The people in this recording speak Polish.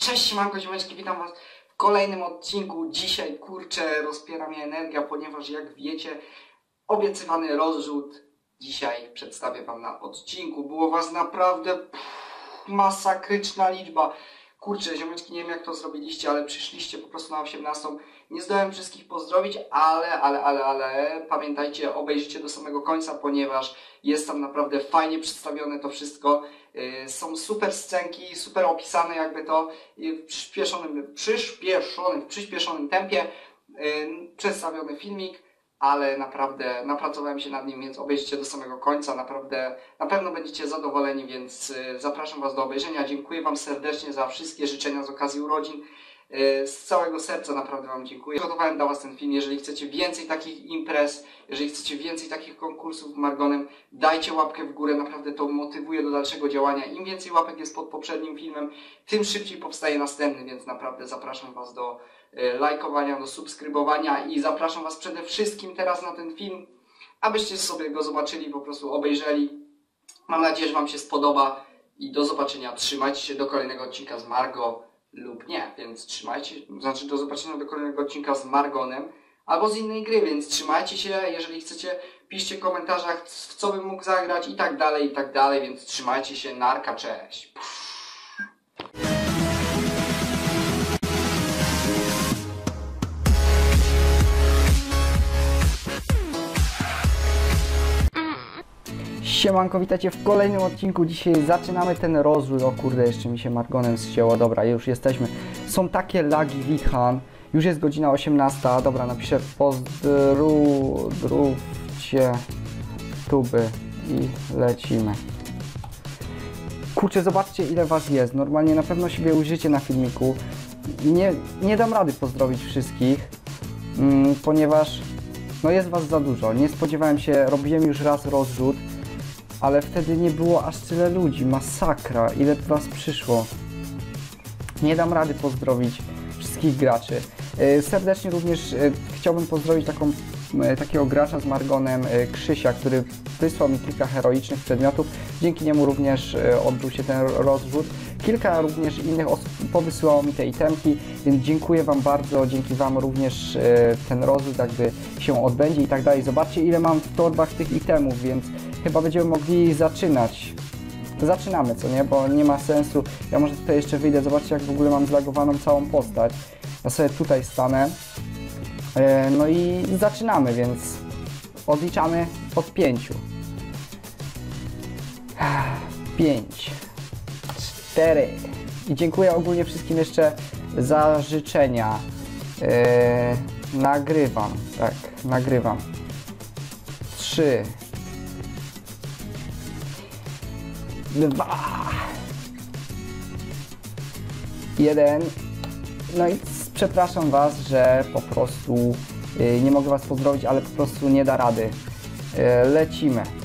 Cześć, siemanko, ziomeczki, witam was w kolejnym odcinku. Dzisiaj, kurczę, rozpiera mnie energia, ponieważ jak wiecie, obiecywany rozrzut dzisiaj przedstawię wam na odcinku. Było was naprawdę masakryczna liczba. Kurczę, ziomeczki, nie wiem jak to zrobiliście, ale przyszliście po prostu na 18. Nie zdołałem wszystkich pozdrowić, ale pamiętajcie, obejrzyjcie do samego końca, ponieważ jest tam naprawdę fajnie przedstawione to wszystko. Są super scenki, super opisane jakby to w przyspieszonym tempie. Przedstawiony filmik, ale naprawdę napracowałem się nad nim, więc obejrzyjcie do samego końca. Naprawdę, na pewno będziecie zadowoleni, więc zapraszam was do obejrzenia. Dziękuję wam serdecznie za wszystkie życzenia z okazji urodzin. Z całego serca naprawdę wam dziękuję. Przygotowałem dla was ten film. Jeżeli chcecie więcej takich imprez, jeżeli chcecie więcej takich konkursów z Margonem, dajcie łapkę w górę, naprawdę to motywuje do dalszego działania. Im więcej łapek jest pod poprzednim filmem, tym szybciej powstaje następny, więc naprawdę zapraszam was do lajkowania, do subskrybowania i zapraszam was przede wszystkim teraz na ten film, abyście sobie go zobaczyli, po prostu obejrzeli. Mam nadzieję, że wam się spodoba i do zobaczenia. Trzymajcie się do kolejnego odcinka z Margo lub nie, więc trzymajcie, znaczy do zobaczenia do kolejnego odcinka z Margonem albo z innej gry, więc trzymajcie się, jeżeli chcecie, piszcie w komentarzach, w co bym mógł zagrać i tak dalej, więc trzymajcie się, narka, cześć. Siemanko, witajcie w kolejnym odcinku. Dzisiaj zaczynamy ten rozrzut. O kurde, jeszcze mi się Margonem zcięło. Dobra, już jesteśmy. Są takie lagi Withan. Już jest godzina 18. Dobra, napiszę pozdrówcie tuby i lecimy. Kurczę, zobaczcie ile was jest. Normalnie na pewno siebie ujrzycie na filmiku. Nie dam rady pozdrowić wszystkich, ponieważ no jest was za dużo. Nie spodziewałem się, robiłem już raz rozrzut, ale wtedy nie było aż tyle ludzi. Masakra, ile was przyszło. Nie dam rady pozdrowić wszystkich graczy. Serdecznie również chciałbym pozdrowić takiego gracza z Margonem, Krzysia, który wysłał mi kilka heroicznych przedmiotów. Dzięki niemu również odbył się ten rozrzut. Kilka również innych osób powysyłało mi te itemki, więc dziękuję wam bardzo. Dzięki wam również ten rozrzut jakby się odbędzie i tak dalej. Zobaczcie ile mam w torbach tych itemów, więc chyba będziemy mogli zaczynać. Zaczynamy, co nie? Bo nie ma sensu. Ja może tutaj jeszcze wyjdę. Zobaczcie jak w ogóle mam zlagowaną całą postać. Ja sobie tutaj stanę. No i zaczynamy, więc odliczamy od 5. 5, 4. I dziękuję ogólnie wszystkim jeszcze za życzenia. Nagrywam, tak, nagrywam. 3, 2, 1. No i przepraszam was, że po prostu nie mogę was pozdrowić, ale po prostu nie da rady. Lecimy.